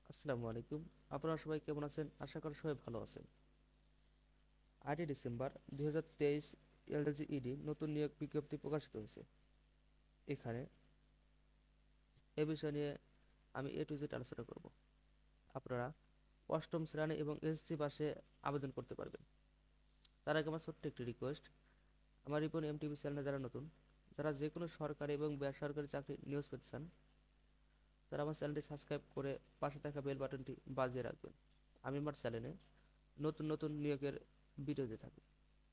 আসসালামু আলাইকুম। আপনারা সবাই কেমন আছেন? আশা করি সবাই ভালো আছেন। 8 ডিসেম্বর 2023 এলজিইডি নতুন নিয়োগ বিজ্ঞপ্তি প্রকাশিত হয়েছে। এখানে এ বিষয় নিয়ে আমি এ টু জেড আলোচনা করব। আপনারা অষ্টম শ্রেণী এবং এসএসসি পাশে আবেদন করতে পারবেন। তার আগে আমার ছোট্ট একটি রিকোয়েস্ট, আমার রিপন এমটিভি চ্যানেলে যারা নতুন, যারা যে কোনো সরকারি এবং বেসরকারি চাকরি নিউজ পেতে চান, তারা আমার চ্যানেলটি সাবস্ক্রাইব করে পাশে থাকা বেল বাটনটি বাজিয়ে রাখবেন। আমি আমার চ্যানেলে নতুন নতুন নিয়োগের ভিডিও দিয়ে থাকি।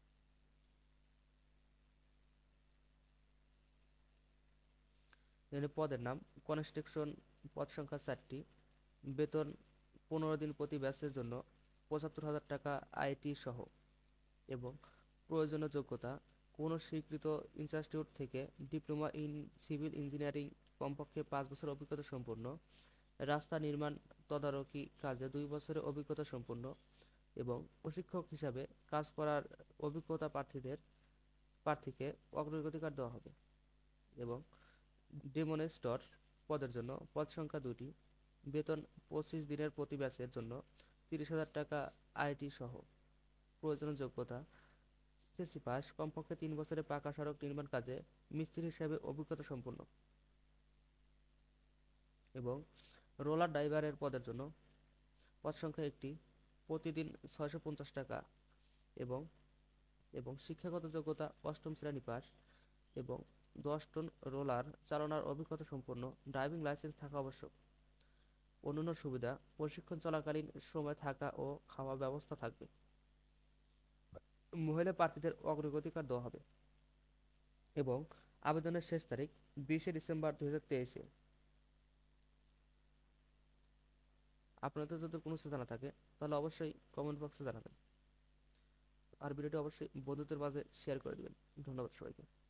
এখানে পদের নাম কনস্ট্রাকশন, পদ সংখ্যা 4টি, বেতন 15 দিন প্রতি ব্যাচের জন্য 75,000 টাকা আইটি সহ, এবং প্রয়োজনীয় যোগ্যতা কোনো স্বীকৃত ইনস্টিটিউট থেকে ডিপ্লোমা ইন সিভিল ইঞ্জিনিয়ারিং, কমপক্ষে 5 বছর অভিজ্ঞতা সম্পন্ন, রাস্তা নির্মাণ তদারকি কাজে 2 বছরের অভিজ্ঞতা সম্পন্ন এবং প্রশিক্ষক হিসাবে কাজ করার অভিজ্ঞতা প্রার্থীকে অগ্রাধিকার দেওয়া হবে। এবং ডেমোনেস্টর পদের জন্য পদ সংখ্যা 2টি, বেতন 25 দিনের প্রতি ব্যাচের জন্য 30,000 টাকা আইটি সহ, প্রয়োজনীয় যোগ্যতা এসএসসি পাস, কমপক্ষে 3 বছরের পাকা সড়ক নির্মাণ কাজে মিস্ত্রি হিসাবে অভিজ্ঞতা সম্পন্ন। এবং রোলার ড্রাইভারের পদের জন্য পদ সংখ্যা 1টি, প্রতিদিন 650 টাকা, এবং এবং শিক্ষাগত যোগ্যতা অষ্টম শ্রেণী পাস এবং 10 টন রোলার চালানোর অভিজ্ঞতা সম্পন্ন, ড্রাইভিং লাইসেন্স থাকা আবশ্যক। অন্যান্য সুবিধা: প্রশিক্ষণ চলাকালীন সময় থাকা ও খাওয়া ব্যবস্থা থাকবে। মহিলা প্রার্থীদের অগ্রাধিকার দেওয়া হবে। এবং আবেদনের শেষ তারিখ 20 ডিসেম্বর 2023। আপনাদের যদি কোনো কিছু জানা থাকে তাহলে অবশ্যই কমেন্ট বক্সে জানাবেন। আর ভিডিওটি অবশ্যই বন্ধুদের মাঝে শেয়ার করে দিবেন। ধন্যবাদ সবাইকে।